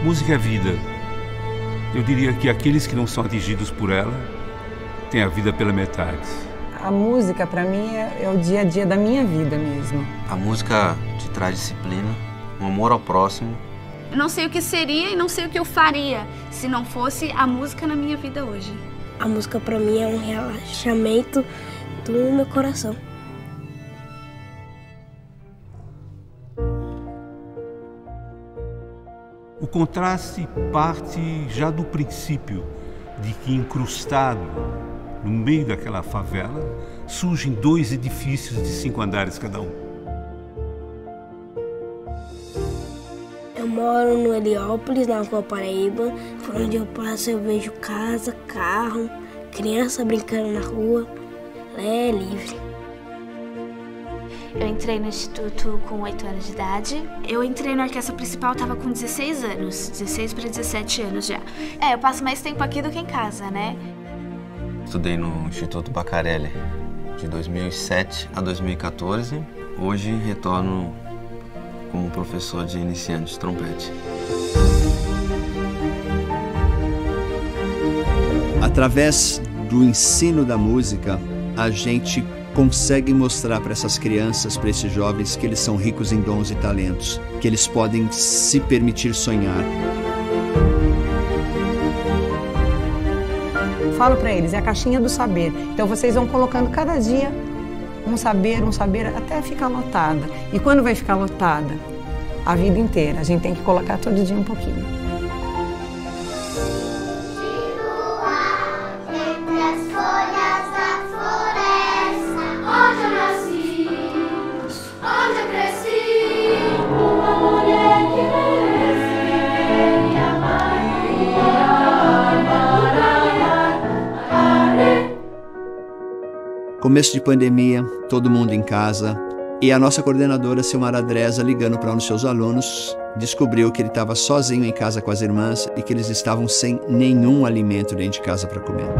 música é vida. Eu diria que aqueles que não são atingidos por ela têm a vida pela metade. A música, para mim, é o dia a dia da minha vida mesmo. A música te traz disciplina, um amor ao próximo. Eu não sei o que seria e não sei o que eu faria se não fosse a música na minha vida hoje. A música para mim é um relaxamento do meu coração. O contraste parte já do princípio de que, incrustado no meio daquela favela, surgem 2 edifícios de 5 andares cada um. Eu moro no Heliópolis, na Rua Paraíba, por onde eu passo eu vejo casa, carro, criança brincando na rua. É livre. Eu entrei no instituto com 8 anos de idade. Eu entrei na orquestra principal, estava com 16 anos, 16 para 17 anos já. Eu passo mais tempo aqui do que em casa, né? Estudei no Instituto Bacarelli de 2007 a 2014. Hoje retorno como professor de iniciante de trompete. Através do ensino da música, a gente consegue mostrar para essas crianças, para esses jovens, que eles são ricos em dons e talentos, que eles podem se permitir sonhar. Falo para eles, é a caixinha do saber. Então vocês vão colocando cada dia um saber, até ficar lotada. E quando vai ficar lotada? A vida inteira. A gente tem que colocar todo dia um pouquinho. Começo de pandemia, todo mundo em casa, e a nossa coordenadora, Silmara Dresa, ligando para um dos seus alunos, descobriu que ele estava sozinho em casa com as irmãs e que eles estavam sem nenhum alimento dentro de casa para comer.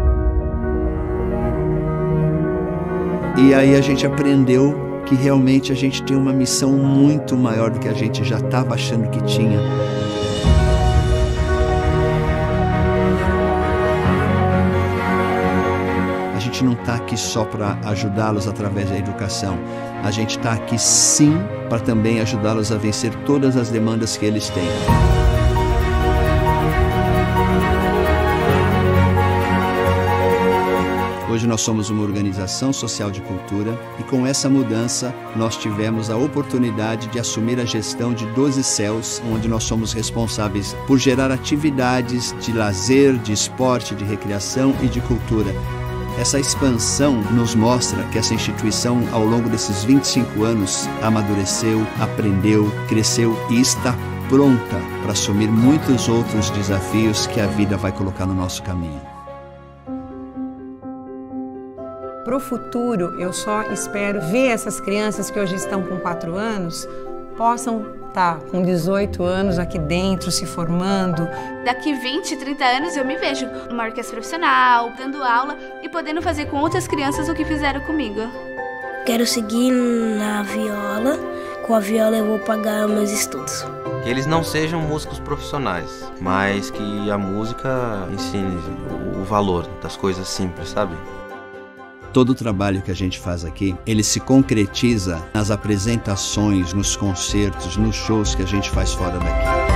E aí a gente aprendeu que realmente a gente tem uma missão muito maior do que a gente já estava achando que tinha. A gente não está aqui só para ajudá-los através da educação. A gente está aqui sim para também ajudá-los a vencer todas as demandas que eles têm. Hoje nós somos uma organização social de cultura e com essa mudança nós tivemos a oportunidade de assumir a gestão de 12 CELs, onde nós somos responsáveis por gerar atividades de lazer, de esporte, de recreação e de cultura. Essa expansão nos mostra que essa instituição, ao longo desses 25 anos, amadureceu, aprendeu, cresceu e está pronta para assumir muitos outros desafios que a vida vai colocar no nosso caminho. Para o futuro, eu só espero ver essas crianças que hoje estão com 4 anos, possam estar com 18 anos aqui dentro, se formando. Daqui 20, 30 anos eu me vejo numa orquestra profissional, dando aula e podendo fazer com outras crianças o que fizeram comigo. Quero seguir na viola. Com a viola eu vou pagar meus estudos. Que eles não sejam músicos profissionais, mas que a música ensine o valor das coisas simples, sabe? Todo o trabalho que a gente faz aqui, ele se concretiza nas apresentações, nos concertos, nos shows que a gente faz fora daqui.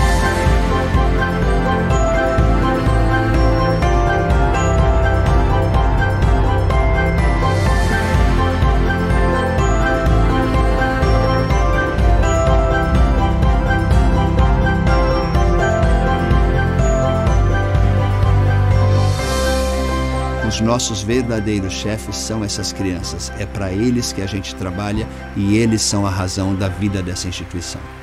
Os nossos verdadeiros chefes são essas crianças. É para eles que a gente trabalha e eles são a razão da vida dessa instituição.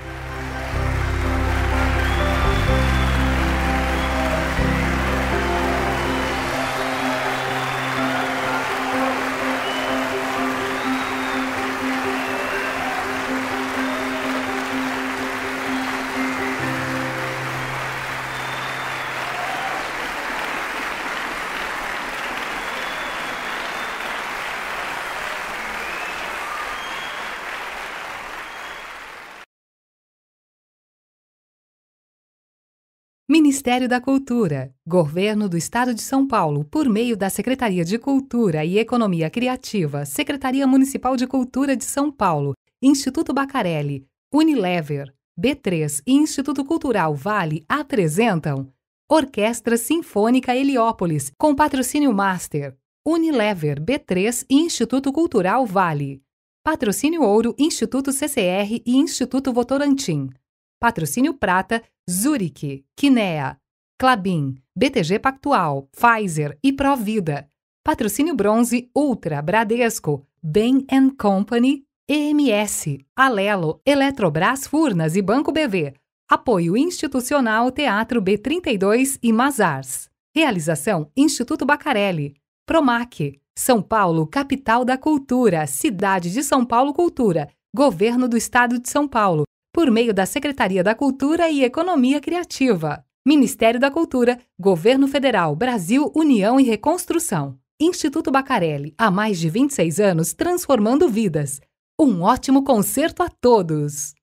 Ministério da Cultura, Governo do Estado de São Paulo, por meio da Secretaria de Cultura e Economia Criativa, Secretaria Municipal de Cultura de São Paulo, Instituto Bacarelli, Unilever, B3 e Instituto Cultural Vale apresentam Orquestra Sinfônica Heliópolis, com patrocínio Master, Unilever, B3 e Instituto Cultural Vale. Patrocínio Ouro, Instituto CCR e Instituto Votorantim. Patrocínio Prata, Zurich, Kinea, Klabin, BTG Pactual, Pfizer e Provida. Patrocínio Bronze, Ultra, Bradesco, Bain & Company, EMS, Alelo, Eletrobras Furnas e Banco BV. Apoio institucional Teatro B32 e Mazars. Realização Instituto Bacarelli. Promac, São Paulo, capital da cultura, cidade de São Paulo Cultura, Governo do Estado de São Paulo, por meio da Secretaria da Cultura e Economia Criativa. Ministério da Cultura, Governo Federal, Brasil, União e Reconstrução. Instituto Bacarelli, há mais de 26 anos transformando vidas. Um ótimo concerto a todos!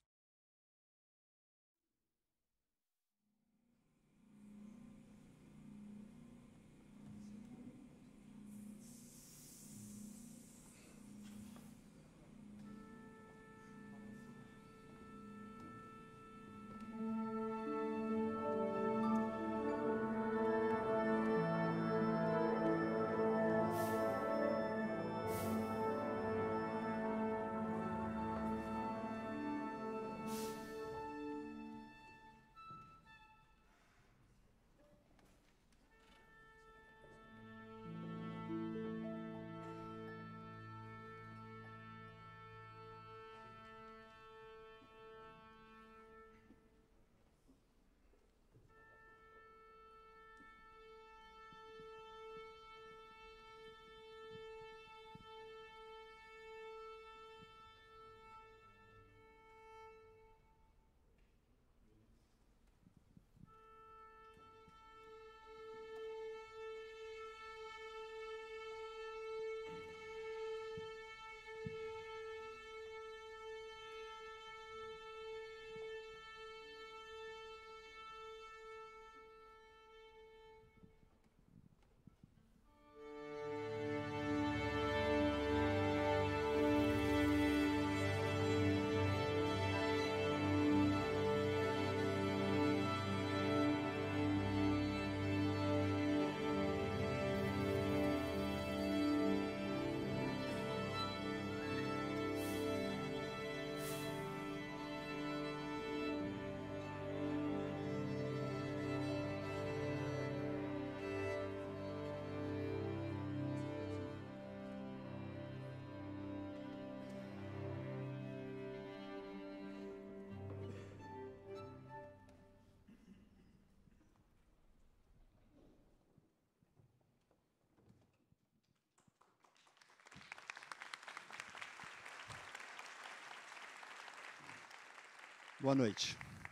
Boa noite.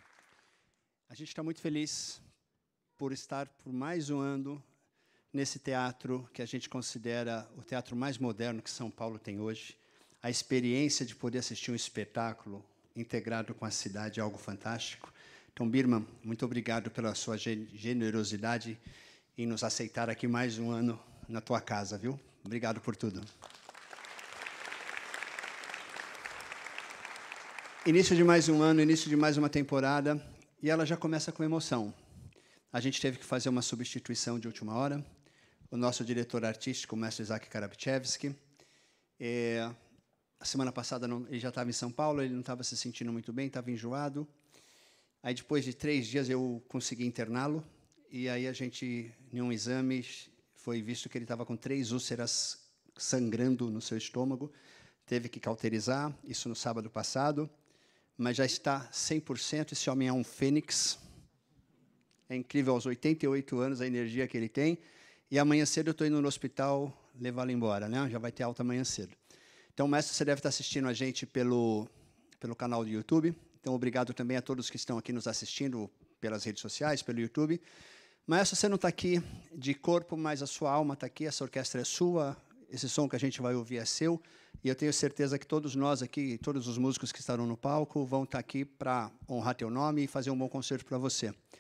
A gente está muito feliz por estar por mais um ano nesse teatro que a gente considera o teatro mais moderno que São Paulo tem hoje. A experiência de poder assistir um espetáculo integrado com a cidade é algo fantástico. Então, Birman, muito obrigado pela sua generosidade em nos aceitar aqui mais um ano na tua casa, viu? Obrigado por tudo. Início de mais um ano, início de mais uma temporada, e ela já começa com emoção. A gente teve que fazer uma substituição de última hora. O nosso diretor artístico, o mestre Isaac Karabchevsky, a semana passada ele já estava em São Paulo, ele não estava se sentindo muito bem, estava enjoado. Aí, depois de 3 dias, eu consegui interná-lo, e aí a gente, em um exame, foi visto que ele estava com 3 úlceras sangrando no seu estômago, teve que cauterizar, isso no sábado passado, mas já está 100%, esse homem é um fênix. É incrível, aos 88 anos, a energia que ele tem. E amanhã cedo eu estou indo no hospital levá-lo embora, né? Já vai ter alta amanhã cedo. Então, mestre, você deve estar assistindo a gente pelo canal do YouTube. Então, obrigado também a todos que estão aqui nos assistindo pelas redes sociais, pelo YouTube. Maestro, você não está aqui de corpo, mas a sua alma está aqui, essa orquestra é sua, esse som que a gente vai ouvir é seu. E eu tenho certeza que todos nós aqui, todos os músicos que estarão no palco, vão estar aqui para honrar teu nome e fazer um bom concerto para você.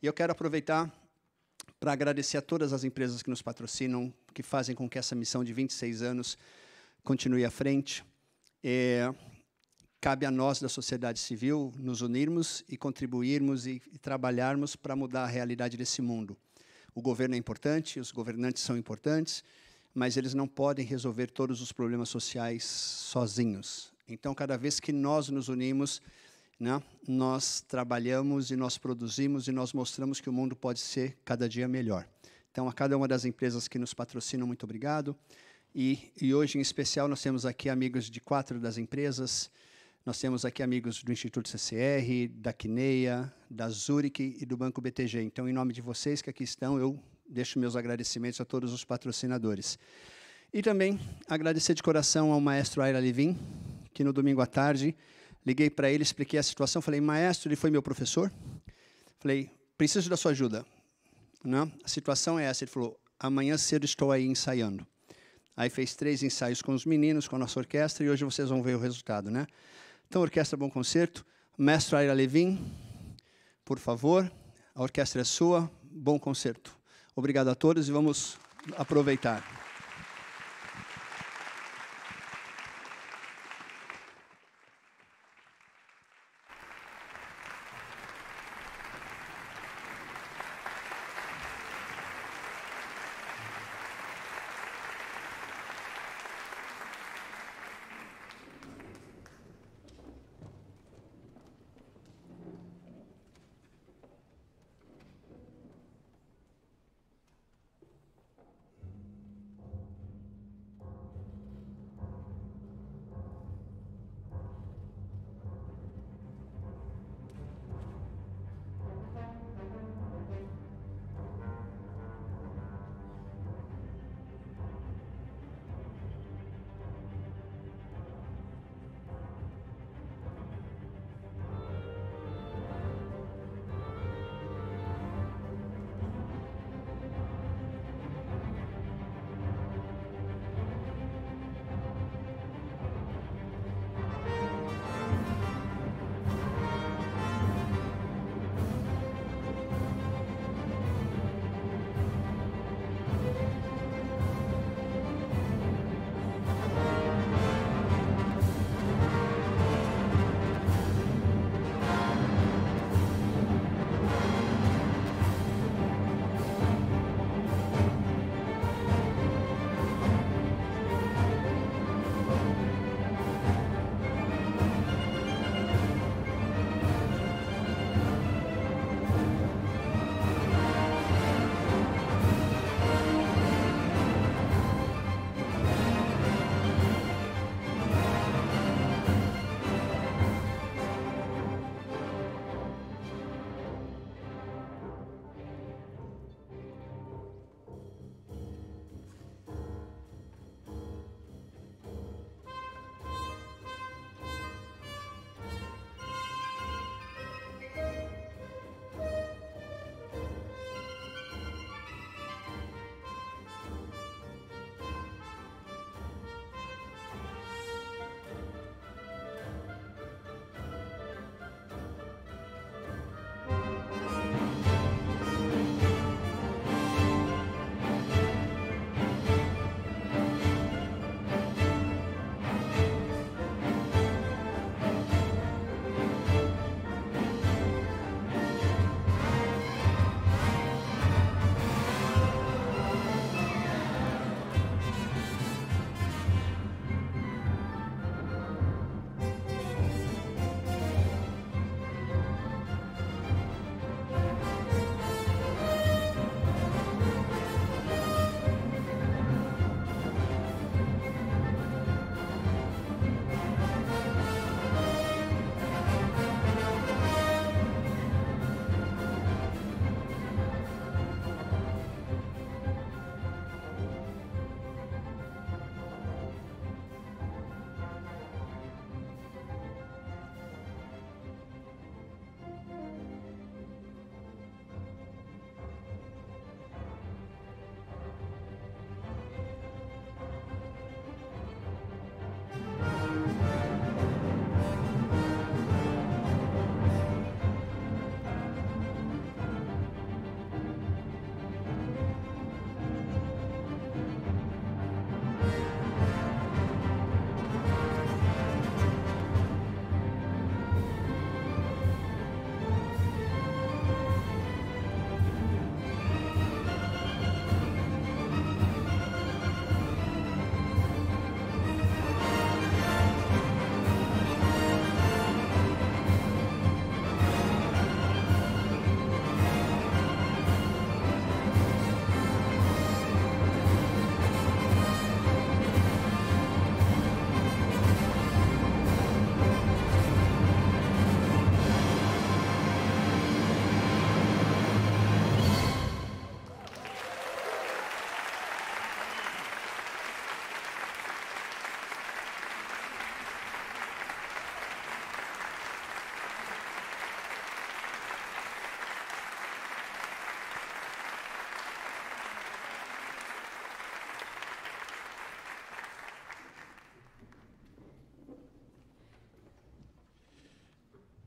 E eu quero aproveitar para agradecer a todas as empresas que nos patrocinam, que fazem com que essa missão de 26 anos continue à frente. Cabe a nós, da sociedade civil, nos unirmos e contribuirmos e trabalharmos para mudar a realidade desse mundo. O governo é importante, os governantes são importantes, mas eles não podem resolver todos os problemas sociais sozinhos. Então, cada vez que nós nos unimos, né, nós trabalhamos e nós produzimos e nós mostramos que o mundo pode ser cada dia melhor. Então, a cada uma das empresas que nos patrocinam, muito obrigado. E hoje, em especial, nós temos aqui amigos de 4 das empresas. Nós temos aqui amigos do Instituto CCR, da Quineia, da Zurich e do Banco BTG. Então, em nome de vocês que aqui estão, eu deixo meus agradecimentos a todos os patrocinadores. E também agradecer de coração ao maestro Aira Levin, que no domingo à tarde liguei para ele, expliquei a situação, falei, maestro, ele foi meu professor. Falei, preciso da sua ajuda. Não? A situação é essa. Ele falou, amanhã cedo estou aí ensaiando. Aí fez 3 ensaios com os meninos, com a nossa orquestra, e hoje vocês vão ver o resultado, né? Então, Orquestra Bom Concerto, Mestre Aira Levin, por favor, a orquestra é sua, bom concerto. Obrigado a todos e vamos aproveitar.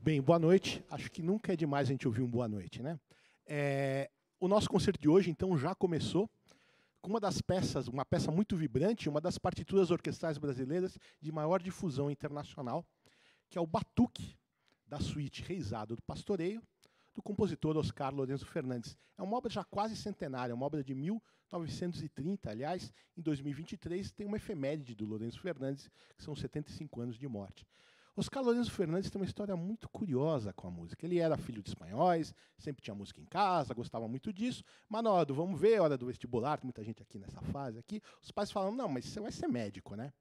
Bem, boa noite. Acho que nunca é demais a gente ouvir um boa noite, né? O nosso concerto de hoje, então, já começou com uma das peças, uma peça muito vibrante, uma das partituras orquestrais brasileiras de maior difusão internacional, que é o Batuque, da suíte Reisado do Pastoreio, do compositor Oscar Lourenço Fernandes. É uma obra já quase centenária, uma obra de 1930, aliás, em 2023 tem uma efeméride do Lourenço Fernandes, que são 75 anos de morte. Oscar Lourenço Fernandes tem uma história muito curiosa com a música. Ele era filho de espanhóis, sempre tinha música em casa, gostava muito disso, mas na hora do vamos ver, hora do vestibular, tem muita gente aqui nessa fase aqui, os pais falam, não, mas você vai ser médico, né?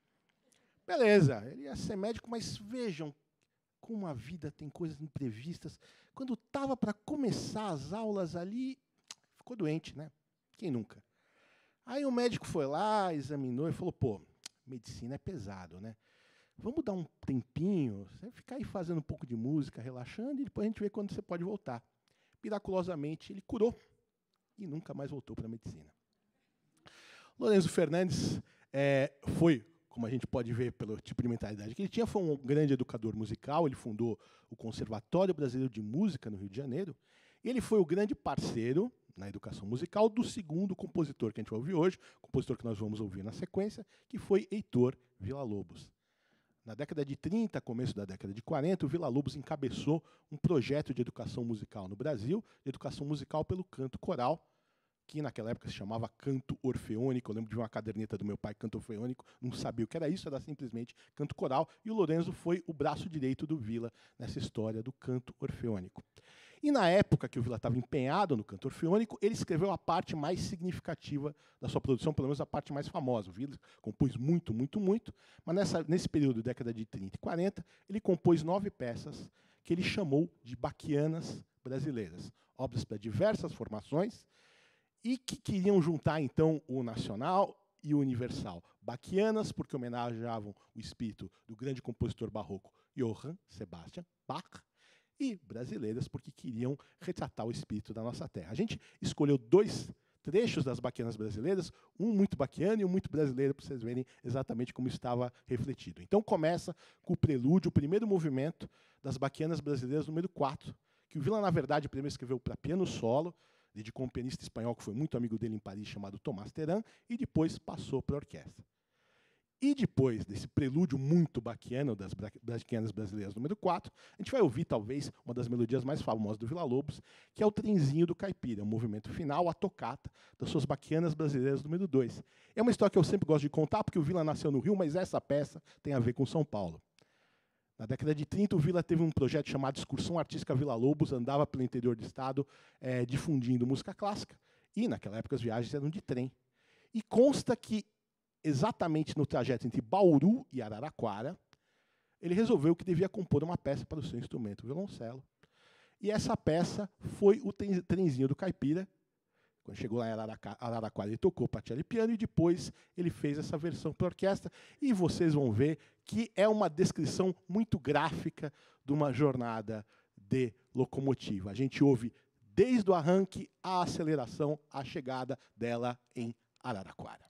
Beleza, ele ia ser médico, mas vejam como a vida tem coisas imprevistas. Quando estava para começar as aulas ali, ficou doente, né? Quem nunca? Aí o médico foi lá, examinou e falou, pô, medicina é pesado, né? Vamos dar um tempinho, você ficar aí fazendo um pouco de música, relaxando, e depois a gente vê quando você pode voltar. Miraculosamente, ele curou e nunca mais voltou para a medicina. Lourenço Fernandes foi, como a gente pode ver pelo tipo de mentalidade que ele tinha, foi um grande educador musical, ele fundou o Conservatório Brasileiro de Música no Rio de Janeiro, e ele foi o grande parceiro na educação musical do segundo compositor que a gente vai ouvir hoje, compositor que nós vamos ouvir na sequência, que foi Heitor Villa-Lobos. Na década de 30, começo da década de 40, o Villa-Lobos encabeçou um projeto de educação musical no Brasil, de educação musical pelo canto coral, que naquela época se chamava canto orfeônico. Eu lembro de uma caderneta do meu pai, canto orfeônico, não sabia o que era isso, era simplesmente canto coral, e o Lourenço foi o braço direito do Villa nessa história do canto orfeônico. E na época que o Villa estava empenhado no canto orfeônico, ele escreveu a parte mais significativa da sua produção, pelo menos a parte mais famosa. O Villa compôs muito, muito, muito, mas nesse período, década de 30 e 40, ele compôs 9 peças que ele chamou de baquianas brasileiras, obras para diversas formações, e que queriam juntar, então, o nacional e o universal. Baquianas, porque homenageavam o espírito do grande compositor barroco Johann Sebastian Bach, e brasileiras, porque queriam retratar o espírito da nossa terra. A gente escolheu 2 trechos das baquianas brasileiras, um muito baquiano e um muito brasileiro, para vocês verem exatamente como estava refletido. Então começa com o prelúdio, o primeiro movimento das baquianas brasileiras, número 4, que o Villa, na verdade, primeiro escreveu para piano solo, dedicou a um pianista espanhol que foi muito amigo dele em Paris, chamado Tomás Terán, e depois passou para a orquestra. E depois desse prelúdio muito baquiano das baquianas brasileiras número 4, a gente vai ouvir, talvez, uma das melodias mais famosas do Villa-Lobos, que é o Trenzinho do Caipira, o movimento final, a tocata das suas baquianas brasileiras número 2. É uma história que eu sempre gosto de contar, porque o Villa nasceu no Rio, mas essa peça tem a ver com São Paulo. Na década de 30, o Villa teve um projeto chamado Excursão Artística Villa-Lobos, andava pelo interior do estado difundindo música clássica, e naquela época as viagens eram de trem. E consta que, exatamente no trajeto entre Bauru e Araraquara, ele resolveu que devia compor uma peça para o seu instrumento, o violoncelo. E essa peça foi o Trenzinho do Caipira. Quando chegou lá em Araraquara, ele tocou para cello e piano, e depois ele fez essa versão para orquestra. E vocês vão ver que é uma descrição muito gráfica de uma jornada de locomotiva. A gente ouve desde o arranque, a aceleração, a chegada dela em Araraquara.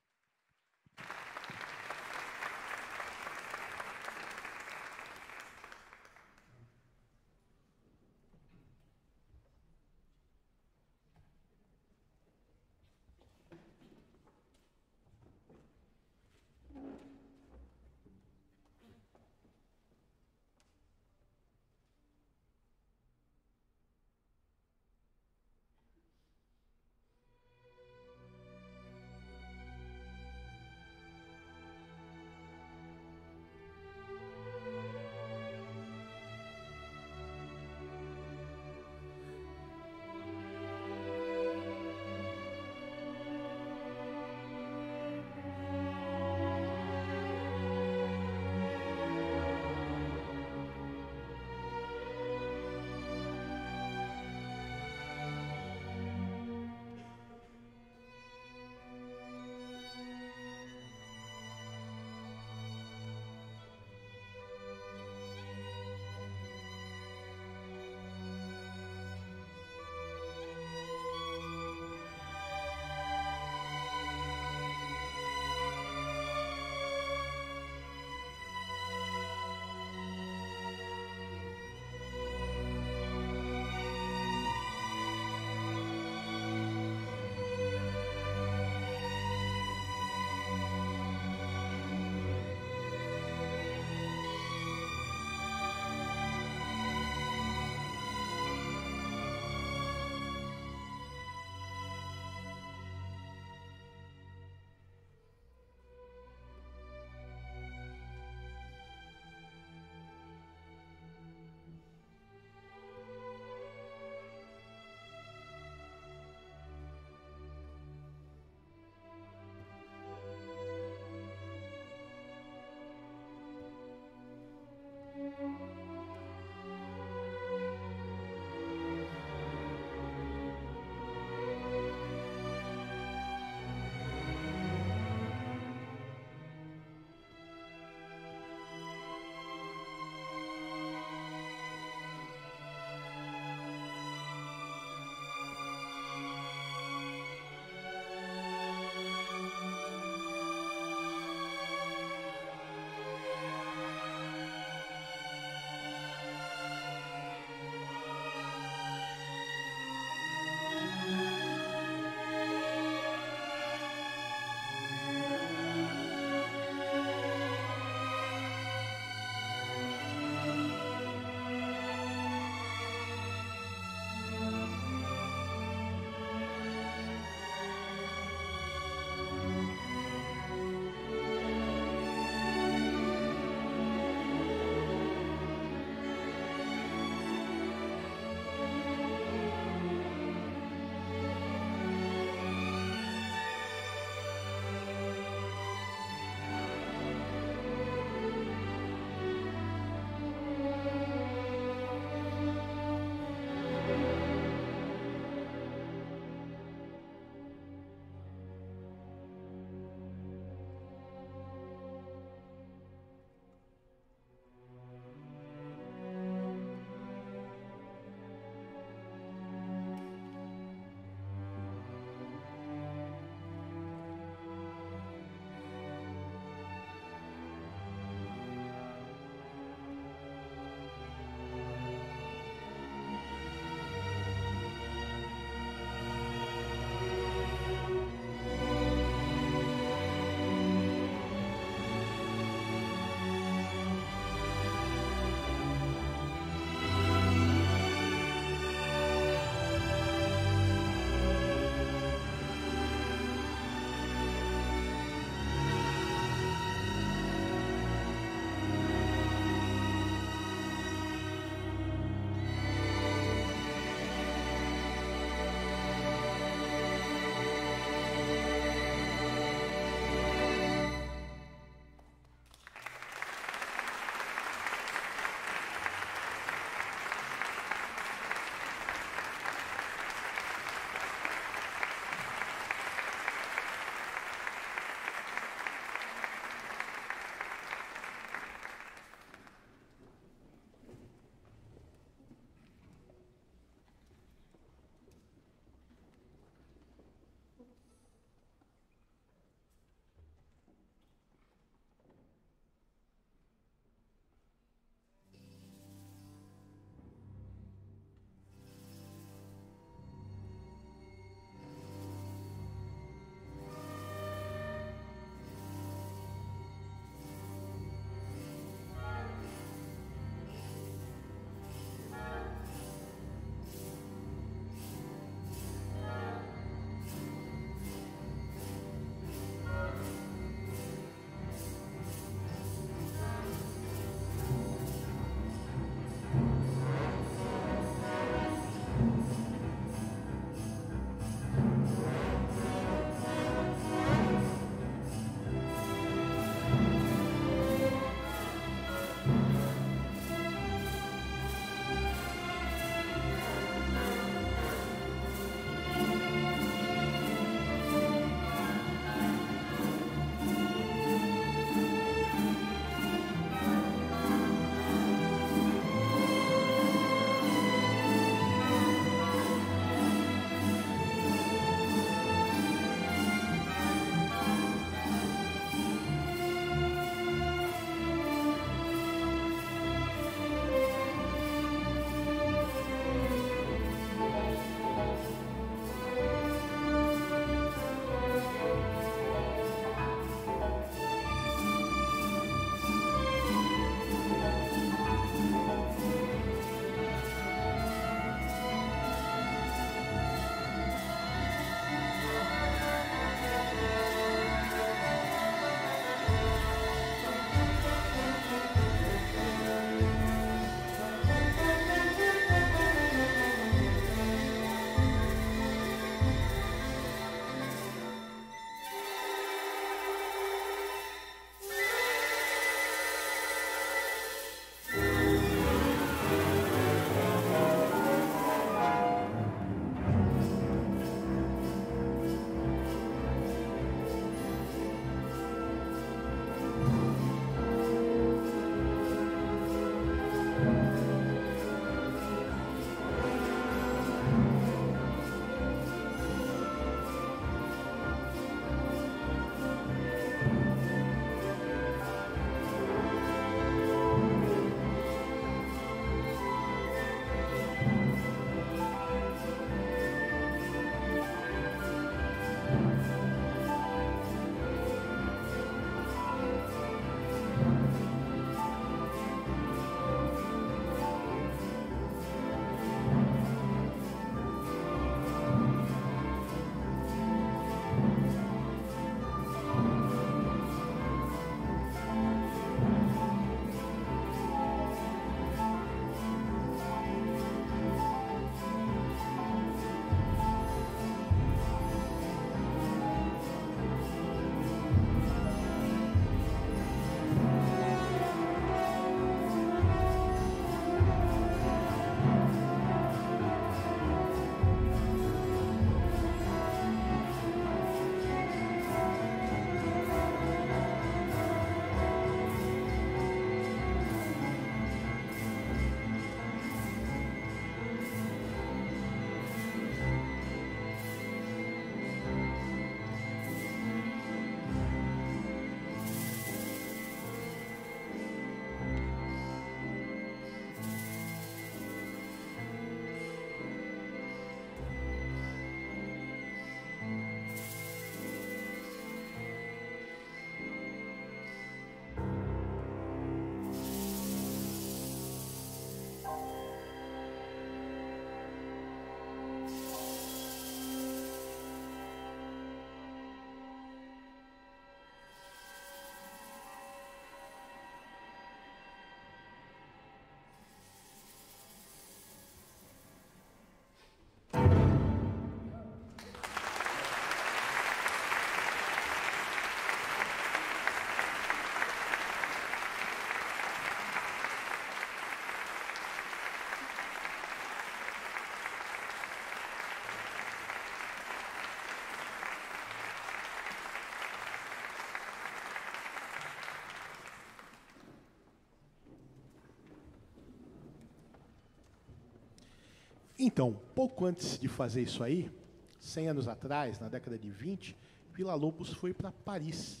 Então, pouco antes de fazer isso aí, 100 anos atrás, na década de 20, Villa-Lobos foi para Paris.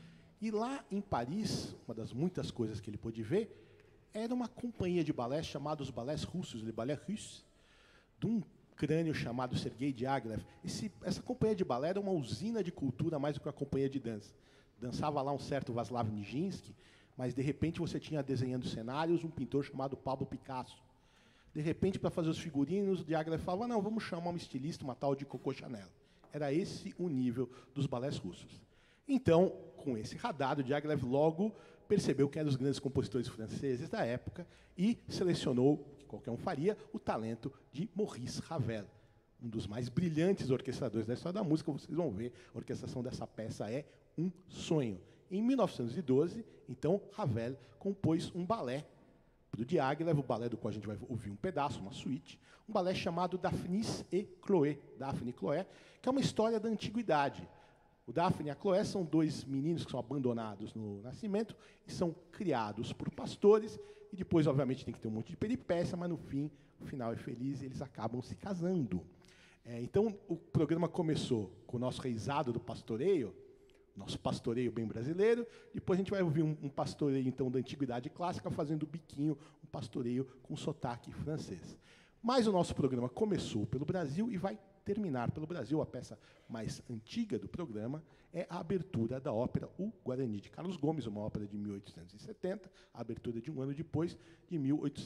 E lá em Paris, uma das muitas coisas que ele pôde ver, era uma companhia de balé chamada os balés russos, les ballets russes, de um crânio chamado Sergei Diaghilev. Essa companhia de balé era uma usina de cultura mais do que uma companhia de dança. Dançava lá um certo Vaslav Nijinsky, mas de repente você tinha desenhando cenários um pintor chamado Pablo Picasso. De repente, para fazer os figurinos, o Diaghilev falava, não, vamos chamar uma estilista, uma tal de Coco Chanel. Era esse o nível dos balés russos. Então, com esse radar, o Diaghilev logo percebeu que eram os grandes compositores franceses da época e selecionou, que qualquer um faria, o talento de Maurice Ravel, um dos mais brilhantes orquestradores da história da música. Vocês vão ver, a orquestração dessa peça é um sonho. Em 1912, então, Ravel compôs um balé para o Diaghilev, o balé do qual a gente vai ouvir um pedaço, uma suíte, um balé chamado Daphnis et Chloé, Daphne e Chloé, que é uma história da antiguidade. O Daphne e a Chloé são dois meninos que são abandonados no nascimento e são criados por pastores, e depois, obviamente, tem que ter um monte de peripécia, mas no fim, o final é feliz e eles acabam se casando. Então, o programa começou com o nosso reizado do pastoreio, nosso pastoreio bem brasileiro. Depois a gente vai ouvir um pastoreio, então, da antiguidade clássica, fazendo biquinho, um pastoreio com sotaque francês. Mas o nosso programa começou pelo Brasil e vai terminar pelo Brasil. A peça mais antiga do programa é a abertura da ópera O Guarani, de Carlos Gomes, uma ópera de 1870, a abertura de um ano depois, de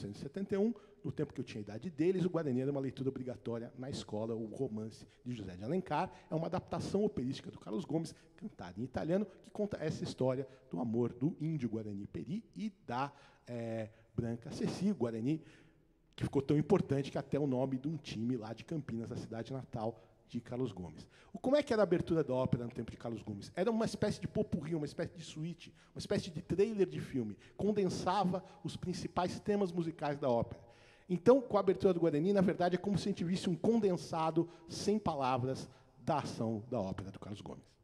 1871. No tempo que eu tinha a idade deles, o Guarani era uma leitura obrigatória na escola, o romance de José de Alencar. É uma adaptação operística do Carlos Gomes, cantada em italiano, que conta essa história do amor do índio Guarani Peri e da Branca Ceci, Guarani, que ficou tão importante que até o nome de um time lá de Campinas, a cidade natal de Carlos Gomes. Como é que era a abertura da ópera no tempo de Carlos Gomes? Era uma espécie de popurrí, uma espécie de suíte, uma espécie de trailer de filme. Condensava os principais temas musicais da ópera. Então, com a abertura do Guarani, na verdade, é como se a gente visse um condensado, sem palavras, da ação da ópera do Carlos Gomes.